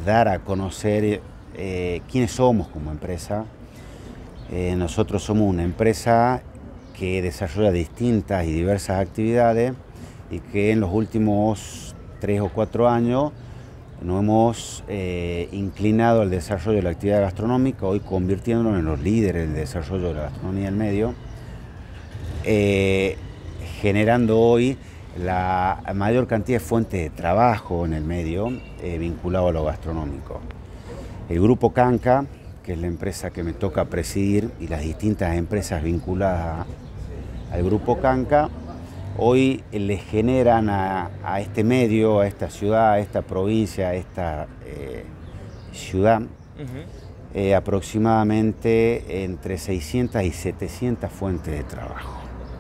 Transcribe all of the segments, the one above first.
dar a conocer quiénes somos como empresa. Nosotros somos una empresa que desarrolla distintas y diversas actividades y que en los últimos 3 o 4 años nos hemos inclinado al desarrollo de la actividad gastronómica, hoy convirtiéndonos en los líderes del desarrollo de la gastronomía del medio, generando hoy la mayor cantidad de fuentes de trabajo en el medio vinculado a lo gastronómico. El Grupo Canca, que es la empresa que me toca presidir, y las distintas empresas vinculadas al Grupo Canca, hoy le generan a este medio, a esta ciudad, a esta provincia, a esta ciudad, aproximadamente entre 600 y 700 fuentes de trabajo.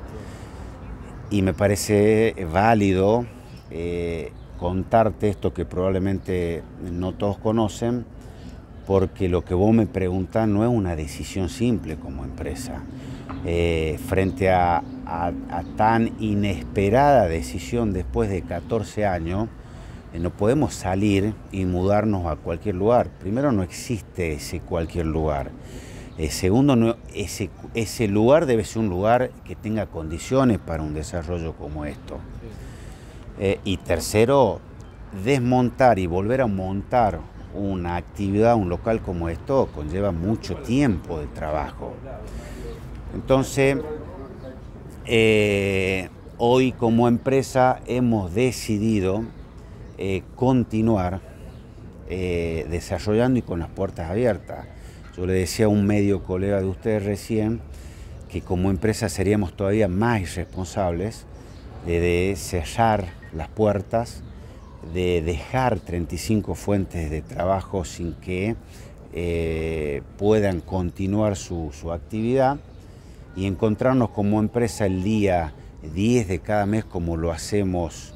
Y me parece válido contarte esto que probablemente no todos conocen, porque lo que vos me preguntás no es una decisión simple como empresa. Frente a tan inesperada decisión después de 14 años, no podemos salir y mudarnos a cualquier lugar. Primero, no existe ese cualquier lugar. Segundo, ese lugar debe ser un lugar que tenga condiciones para un desarrollo como esto. Y tercero, desmontar y volver a montar una actividad, un local como esto, conlleva mucho tiempo de trabajo. Entonces, hoy como empresa hemos decidido continuar desarrollando y con las puertas abiertas. Yo le decía a un medio colega de ustedes recién que como empresa seríamos todavía más irresponsables de cerrar las puertas, de dejar 35 fuentes de trabajo sin que puedan continuar su actividad y encontrarnos como empresa el día 10 de cada mes, como lo hacemos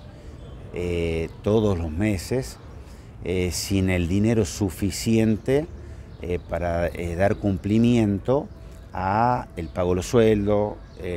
todos los meses, sin el dinero suficiente para dar cumplimiento a el pago de los sueldos,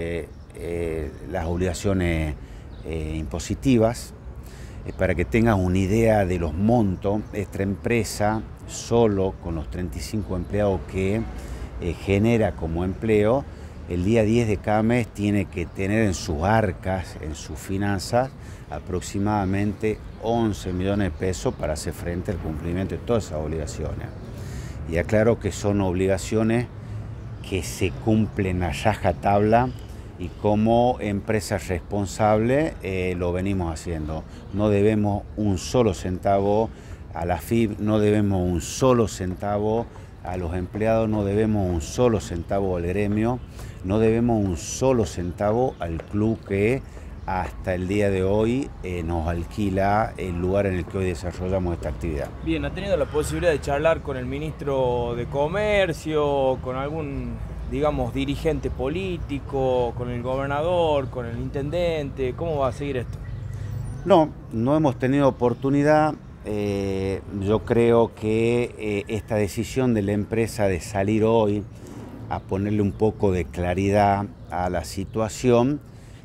las obligaciones impositivas. Para que tengas una idea de los montos, esta empresa, solo con los 35 empleados que genera como empleo, el día 10 de cada mes tiene que tener en sus arcas, en sus finanzas, aproximadamente 11 millones de pesos para hacer frente al cumplimiento de todas esas obligaciones. Y aclaro que son obligaciones que se cumplen a rajatabla y como empresa responsable lo venimos haciendo. No debemos un solo centavo a la FIP, no debemos un solo centavo a los empleados, no debemos un solo centavo al gremio, no debemos un solo centavo al club que hasta el día de hoy nos alquila el lugar en el que hoy desarrollamos esta actividad. Bien, ¿ha tenido la posibilidad de charlar con el ministro de Comercio, con algún, digamos, dirigente político, con el gobernador, con el intendente? ¿Cómo va a seguir esto? No hemos tenido oportunidad. Yo creo que esta decisión de la empresa de salir hoy a ponerle un poco de claridad a la situación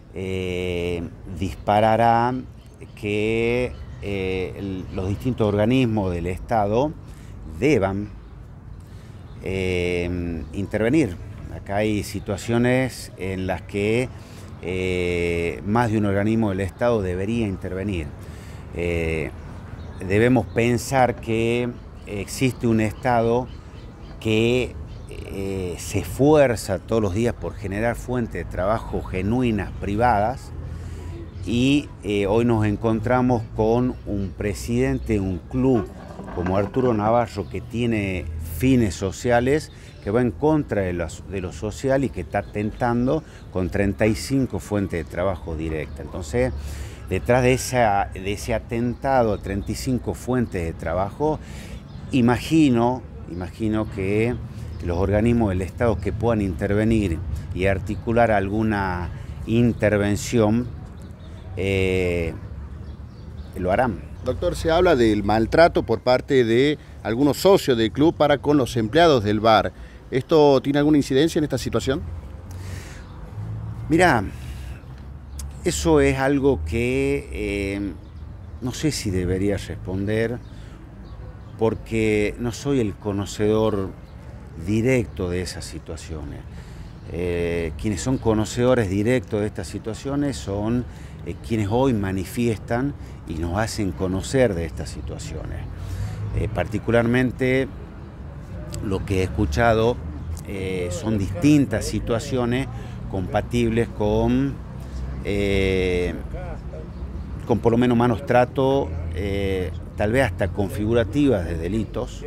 disparará que los distintos organismos del Estado deban intervenir. Acá hay situaciones en las que más de un organismo del Estado debería intervenir. Debemos pensar que existe un Estado que se esfuerza todos los días por generar fuentes de trabajo genuinas, privadas, y hoy nos encontramos con un presidente, un club como Arturo Navarro, que tiene fines sociales, que va en contra de lo social y que está atentando con 35 fuentes de trabajo directas. Entonces, detrás de ese atentado a 35 fuentes de trabajo, imagino que los organismos del Estado que puedan intervenir y articular alguna intervención lo harán. Doctor, se habla del maltrato por parte de algunos socios del club para con los empleados del bar. ¿Esto tiene alguna incidencia en esta situación? Mirá, eso es algo que no sé si debería responder porque no soy el conocedor directo de esas situaciones. Quienes son conocedores directos de estas situaciones son quienes hoy manifiestan y nos hacen conocer de estas situaciones. Particularmente lo que he escuchado son distintas situaciones compatibles con por lo menos malos tratos, tal vez hasta configurativas de delitos.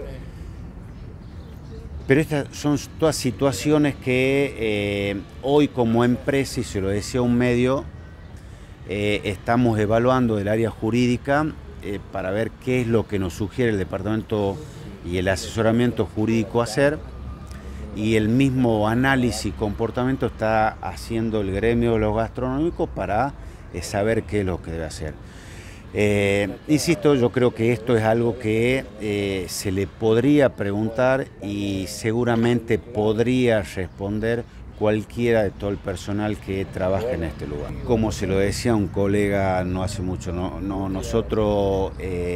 Pero estas son todas situaciones que hoy como empresa, y se lo decía un medio, estamos evaluando del área jurídica para ver qué es lo que nos sugiere el departamento y el asesoramiento jurídico hacer, y el mismo análisis y comportamiento está haciendo el gremio de los gastronómicos para saber qué es lo que debe hacer. Insisto, yo creo que esto es algo que se le podría preguntar y seguramente podría responder cualquiera de todo el personal que trabaja en este lugar. Como se lo decía un colega no hace mucho, nosotros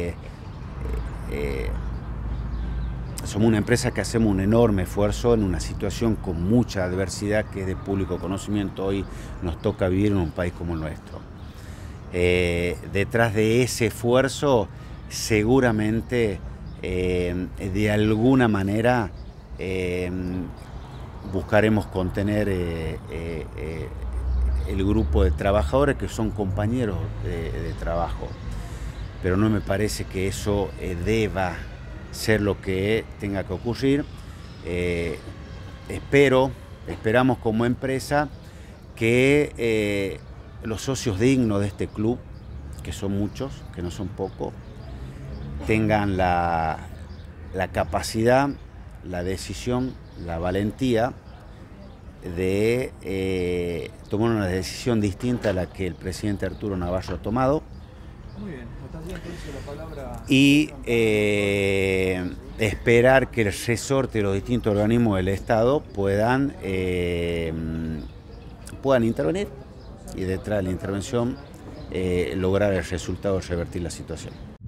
somos una empresa que hacemos un enorme esfuerzo en una situación con mucha adversidad que es de público conocimiento. Hoy nos toca vivir en un país como el nuestro. Detrás de ese esfuerzo seguramente de alguna manera buscaremos contener el grupo de trabajadores que son compañeros de trabajo, pero no me parece que eso deba ser lo que tenga que ocurrir. Esperamos como empresa que los socios dignos de este club, que son muchos, que no son pocos, tengan la capacidad, la decisión, la valentía de tomar una decisión distinta a la que el presidente Arturo Navarro ha tomado. Muy bien, la palabra... Y esperar que el resorte de los distintos organismos del Estado puedan intervenir y detrás de la intervención lograr el resultado de revertir la situación.